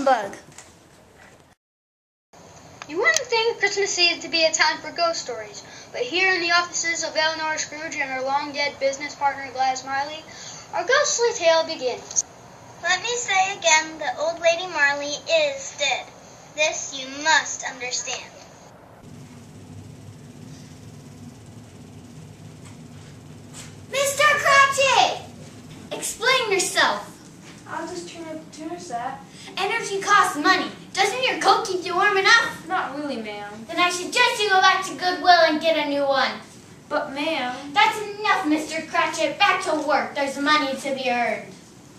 humbug. You wouldn't think Christmas Eve to be a time for ghost stories, but here in the offices of Eleanor Scrooge and her long-dead business partner Gladys Marley, our ghostly tale begins. Let me say again that old Lady Marley is dead. This you must understand. Mr. Cratchit! Explain yourself. I'll just turn up the tuner set. Energy costs money. Doesn't your coat keep you warm enough? Not really, ma'am. Then I suggest you go back to Goodwill and get a new one. But, ma'am... That's enough, Mr. Cratchit. Back to work. There's money to be earned.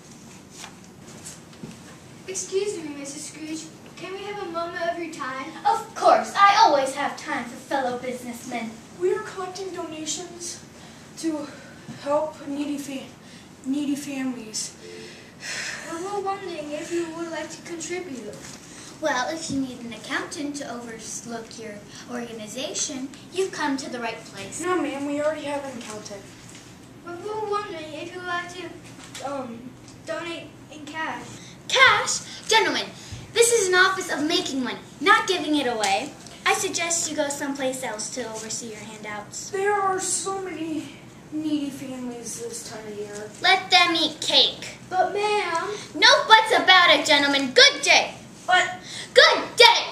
Excuse me, Mrs. Scrooge. Can we have a moment of your time? Of course. I always have time for fellow businessmen. We are collecting donations to help needy families. We were wondering if you would like to contribute. Well, if you need an accountant to overlook your organization, you've come to the right place. No, ma'am, we already have an accountant. We were wondering if you would like to donate in cash. Cash? Gentlemen, this is an office of making money, not giving it away. I suggest you go someplace else to oversee your handouts. There are so many needy families this time of year. Let them eat cake. But ma'am... No buts about it, gentlemen. Good day. But... Good day.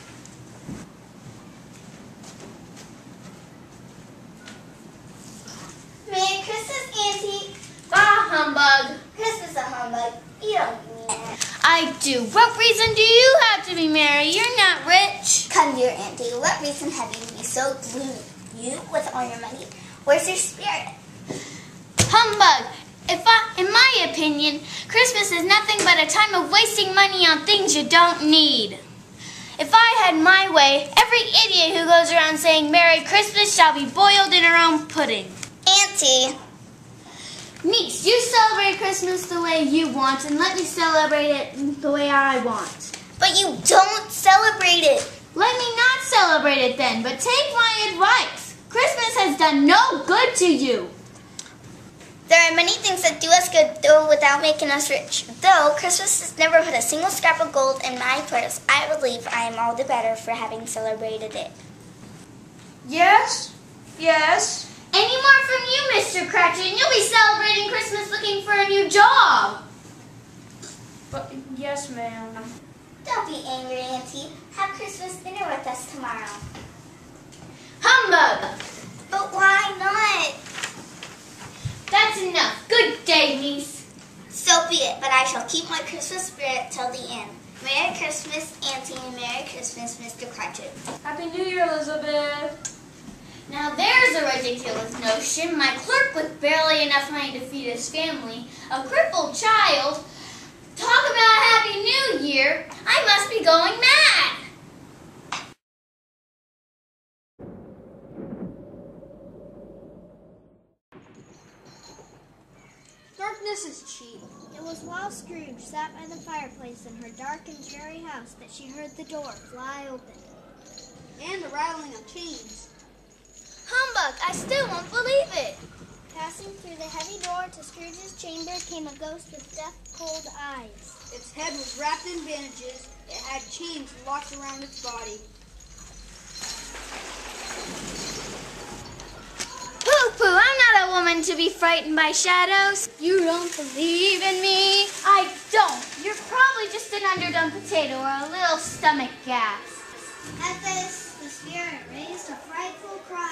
Merry Christmas, Auntie. Bah, humbug. Christmas a humbug. You don't mean it. I do. What reason do you have to be merry? You're not rich. Come, dear Auntie, what reason have you to be so gloomy? You, with all your money, where's your spirit? Humbug. In my opinion, Christmas is nothing but a time of wasting money on things you don't need. If I had my way, every idiot who goes around saying Merry Christmas shall be boiled in her own pudding. Auntie! Niece, you celebrate Christmas the way you want, and let me celebrate it the way I want. But you don't celebrate it. Let me not celebrate it then, but take my advice. Christmas has done no good to you. There are many things that do us good, though, without making us rich. Though Christmas has never put a single scrap of gold in my purse, I believe I am all the better for having celebrated it. Yes? Yes? Any more from you, Mr. Cratchit, and you'll be celebrating Christmas looking for a new job. But, yes, ma'am. Don't be angry, Auntie. Have Christmas dinner with us tomorrow. Humbug! But why not? That's enough. Good day, niece. So be it, but I shall keep my Christmas spirit till the end. Merry Christmas, Auntie, and Merry Christmas, Mr. Cratchit. Happy New Year, Elizabeth. Now there's a ridiculous notion. My clerk with barely enough money to feed his family, a crippled child. Talk about a Happy New Year. I must be going mad. Darkness is cheap. It was while Scrooge sat by the fireplace in her dark and dreary house that she heard the door fly open. And the rattling of chains. Humbug, I still won't believe it. Passing through the heavy door to Scrooge's chamber came a ghost with death-cold eyes. Its head was wrapped in bandages. It had chains locked around its body. Pooh-pooh, I'm not a woman to be frightened by shadows. You don't believe in me? I don't. You're probably just an underdone potato or a little stomach gas. At this, the spirit raised a frightful cry.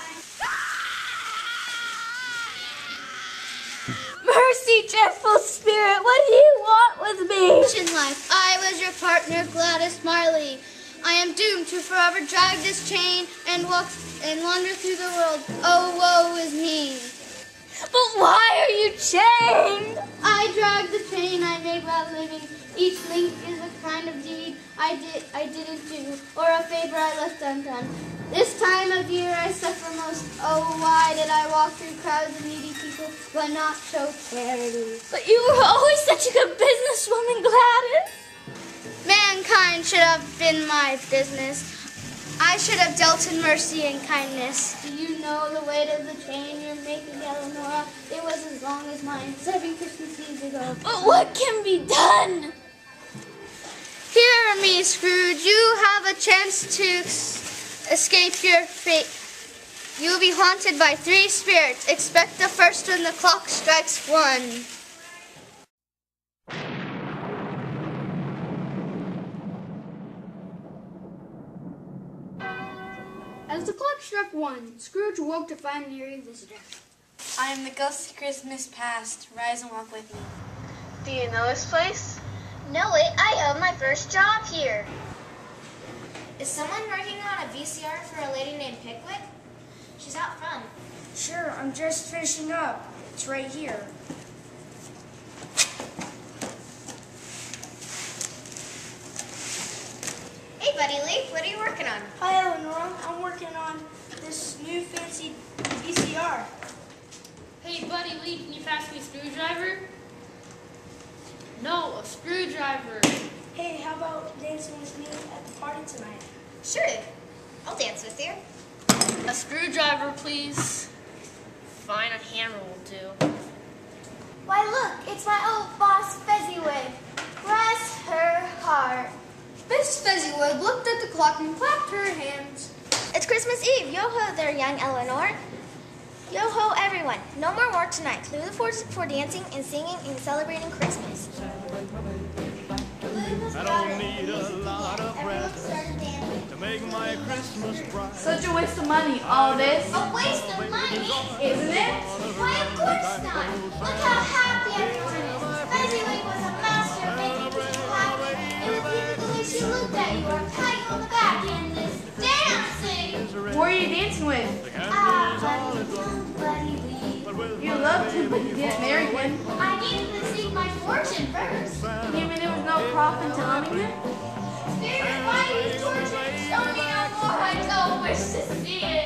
Mercy, dreadful spirit, what do you want with me? In life, I was your partner, Gladys Marley. I am doomed to forever drag this chain and wander through the world. Oh, woe is me. But why are you chained? I drag the chain I made while living. Each link is a kind of deed I didn't do, or a favor I left undone. This time of year I suffer most. Oh, why did I walk through crowds of needy people, but not show charity? But you were always such a good businesswoman, Gladys. Mankind should have been my business. I should have dealt in mercy and kindness. Do you know the weight of the chain you're making, Eleanor? It was as long as mine 7 Christmas Eves ago. But what can be done? Here for me, Scrooge. You have a chance to escape your fate. You will be haunted by 3 spirits. Expect the first when the clock strikes 1. As the clock struck 1, Scrooge awoke to find an eerie visitor. I am the ghost of Christmas past. Rise and walk with me. Do you know this place? No, wait, I have my first job here. Is someone working on a VCR for a lady named Pickwick? She's out front. Sure, I'm just finishing up. It's right here. Hey, Buddy Lee, what are you working on? Hi, Eleanor. I'm working on this new fancy VCR. Hey, Buddy Lee, can you pass me a screwdriver? No, a screwdriver. Hey, how about dancing with me at the party tonight? Sure, I'll dance with you. A screwdriver, please. Fine, a hammer will do. Why, look, it's my old boss, Fezziwig. Bless her heart. Miss Fezziwig looked at the clock and clapped her hands. It's Christmas Eve. Yo-ho there, young Eleanor. Yo-ho, everyone. No more work tonight. Clear the forest for dancing and singing and celebrating Christmas. I don't need a lot of presents to make my Christmas bright. Such a waste of money, all this. A waste of money? Isn't it? Why, of course not. Look how happy everyone is. Fezziwig was a master of making people happy. It was even the way she looked at you or pat you on the back and this dancing. Who are you dancing with? Buddy Lee. You loved him, but you didn't marry him. I needed to seek my fortune first. Even there was no profit in telling him? Spirit, why are you torturing? Show me no more. I don't wish to see it.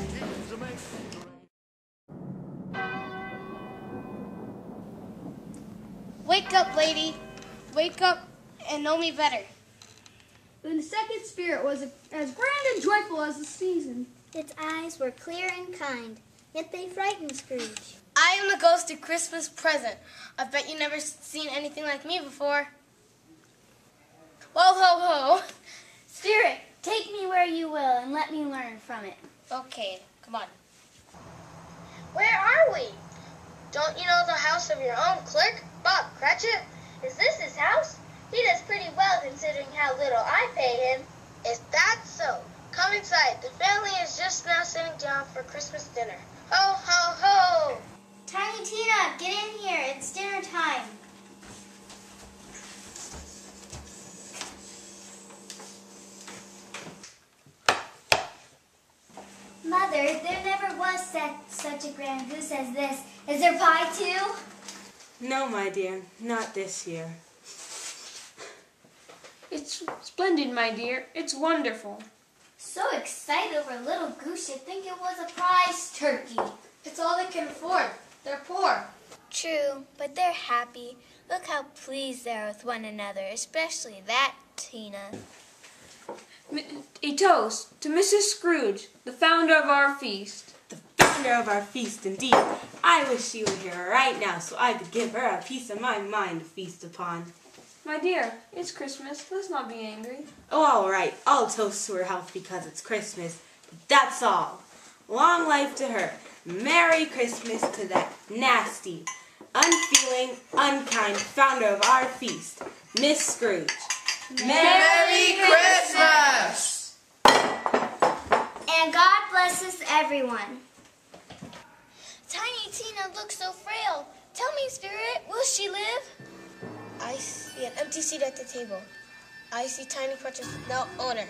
Wake up, lady. Wake up and know me better. Then the second spirit was as grand and joyful as the season. Its eyes were clear and kind, yet they frightened Scrooge. I am the ghost of Christmas present. I bet you never seen anything like me before. Whoa, ho, ho. Spirit, take me where you will and let me learn from it. Okay, come on. Where are we? Don't you know the house of your own clerk, Bob Cratchit? Is this his house? He does pretty well considering how little I pay him. Is that so? Come inside. The family is just now sitting down for Christmas dinner. Ho, ho, ho! Tiny Tina, get in here. It's dinner time. Mother, there never was such a grand goose as this. Is there pie too? No, my dear, not this year. It's splendid, my dear. It's wonderful. So excited over a little goose, you'd think it was a prize turkey. It's all they can afford. They're poor. True, but they're happy. Look how pleased they are with one another, especially that Tina. A toast to Mrs. Scrooge, the founder of our feast. The founder of our feast, indeed. I wish she were here right now so I could give her a piece of my mind to feast upon. My dear, it's Christmas. Let's not be angry. Oh, all right. I'll toast to her health because it's Christmas. But that's all. Long life to her. Merry Christmas to that nasty, unfeeling, unkind founder of our feast, Miss Scrooge. Merry Christmas! And God blesses everyone. Tiny Tina looks so frail. Tell me, Spirit, will she live? I see an empty seat at the table. I see Tiny Cratchit with no owner.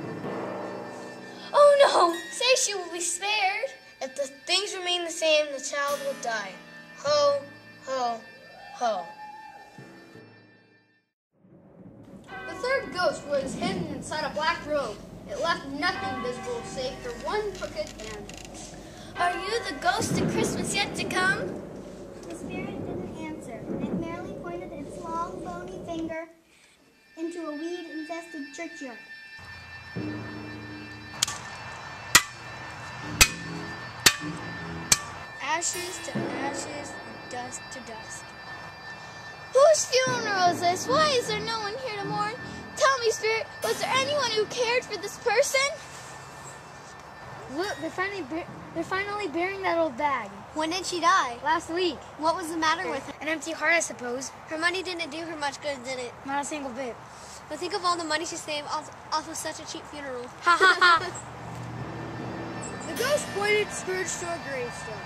Oh no! Say she will be spared. If the things remain the same, the child will die. Ho, ho, ho. The third ghost was hidden inside a black robe. It left nothing visible save for one crooked hand. Are you the ghost of Christmas yet to come? The spirit didn't answer. It merely pointed its long, bony finger into a weed-infested churchyard. Ashes to ashes, and dust to dust. Whose funeral is this? Why is there no one here to mourn? Tell me, Spirit, was there anyone who cared for this person? Look, they're finally burying that old bag. When did she die? Last week. What was the matter with her? An empty heart, I suppose. Her money didn't do her much good, did it? Not a single bit. But think of all the money she saved off of such a cheap funeral. Ha ha ha! The ghost pointed Scrooge to a gravestone.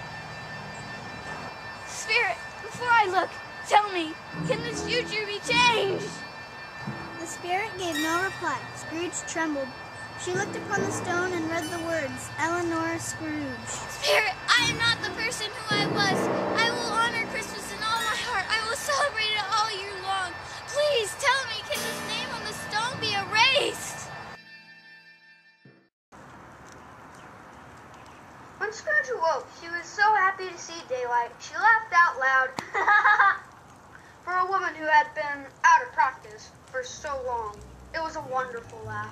Spirit, before I look, tell me, can this future be changed? The spirit gave no reply. Scrooge trembled. She looked upon the stone and read the words, Eleanor Scrooge. Spirit, I am not the person who I was. I will honor Christmas in all my heart. I will celebrate it all year long. Please tell me, can this name on the stone be erased? When Scrooge awoke, she was so happy to see daylight, she laughed out loud. For a woman who had been out of practice for so long, it was a wonderful laugh.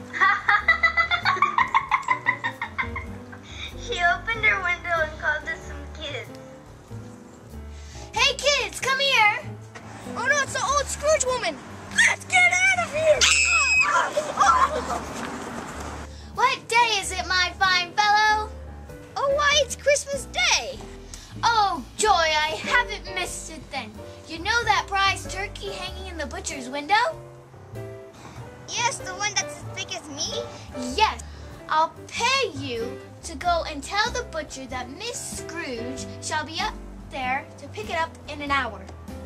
She opened her window and called to some kids. Hey kids, come here. Oh no, it's the old Scrooge woman. Let's get out of here. What day is it, my fine fellow? Oh, why, it's Christmas Day. Oh, joy, I haven't missed it then. You know that prize turkey hanging in the butcher's window? Yes, the one that's as big as me? Yes. I'll pay you to go and tell the butcher that Miss Scrooge shall be up there to pick it up in an hour.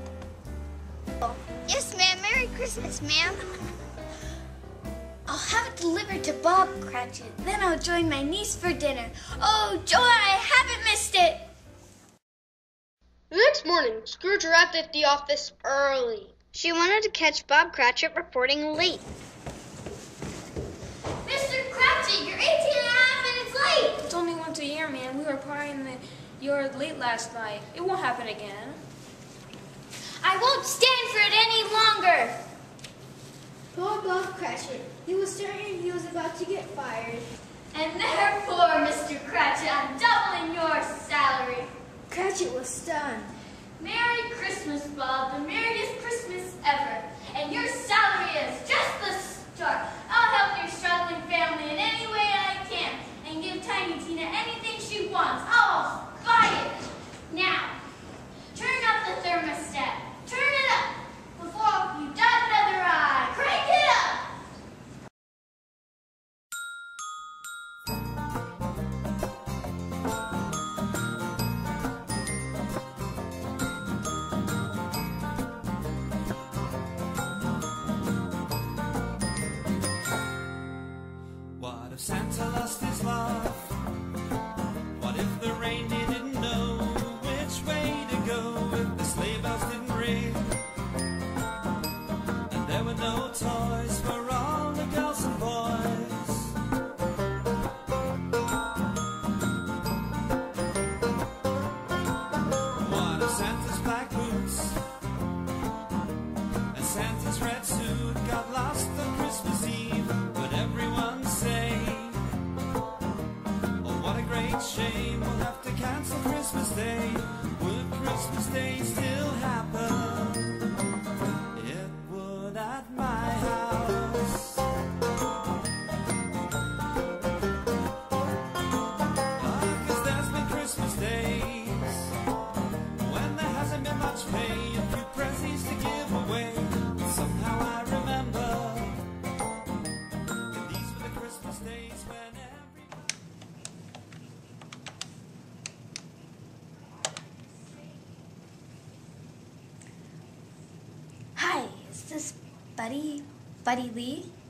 Yes, ma'am. Merry Christmas, ma'am. I'll have it delivered to Bob Cratchit. Then I'll join my niece for dinner. Oh, joy, I haven't missed it. The next morning, Scrooge arrived at the office early. She wanted to catch Bob Cratchit reporting late. Mr. Cratchit, you're 18 and a half minutes late. It's only once a year, man. We were partying you're late last night. It won't happen again. I won't stand for it any longer. Poor Bob Cratchit. He was certain he was about to get fired. And therefore, Mr. Cratchit, I'm doubling your salary. Cratchit was stunned. Merry Christmas, Bob, the merriest Christmas ever. And your salary is just the start. I'll help your struggling family in any way I can and give Tiny Tina anything she wants. I'll buy it. Now, turn up the thermostat. Turn it up before you dot another I. Crank it up. What if Santa lost his love? What if the reindeer didn't know which way to go? If the sleigh bells didn't ring and there were no toys for all the girls and boys? What if Santa's black boots and Santa's red suit got lost on Christmas Eve? Would everyone say, oh, what a great shame, we'll have to cancel Christmas Day? Would Christmas Day still happen? It would at my house. Cause there's been Christmas days when there hasn't been much pay, a few presents to give away. Somehow I remember that these were the Christmas days when Hi, is this Buddy Lee?